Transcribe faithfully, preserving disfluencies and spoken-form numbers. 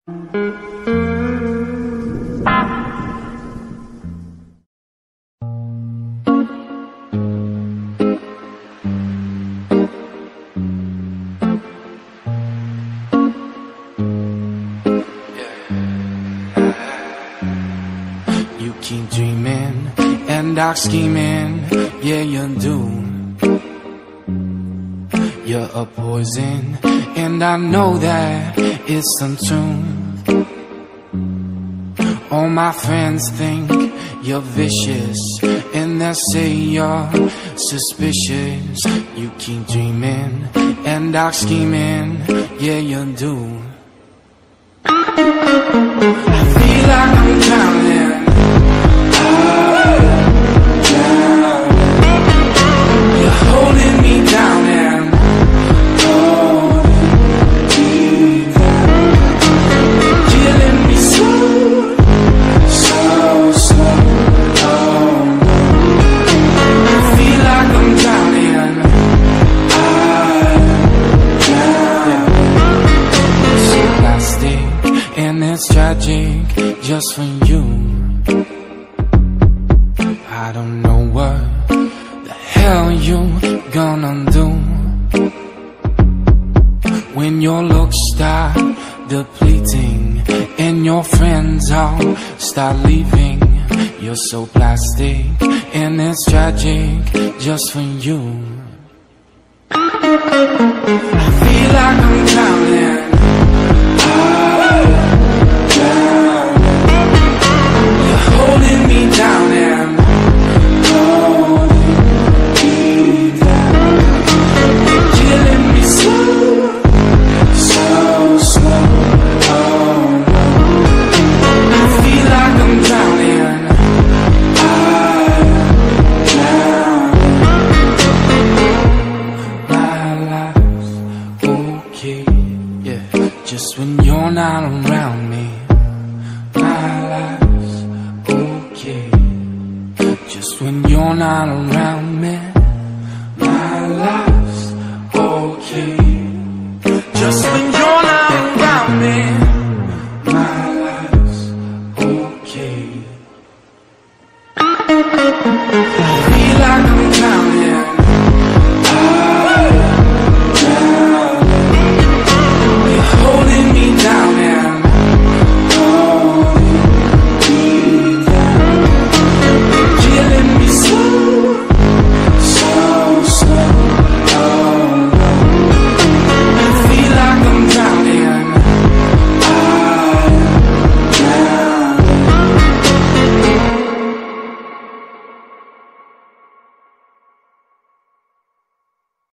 You keep dreaming and dark scheming, yeah you do. You're a poison, and I know that it's untrue. All my friends think you're vicious, and they say you're suspicious. You keep dreaming and dark scheming, yeah you do. I feel like I'm drowning. You're holding me down and killing me slow, so slow. I feel like I'm drowning. I'm so plastic and it's tragic just for you. I don't know what the hell you gonna do when your looks start depleting and your friends all start leaving. You're so plastic and it's tragic just for you. I feel like I'm drowning. You're holding me down and killing me slow, so slow. I feel like I'm drowning. My life's okay, yeah, just when you're not around me. My life's okay, just when you're not around me.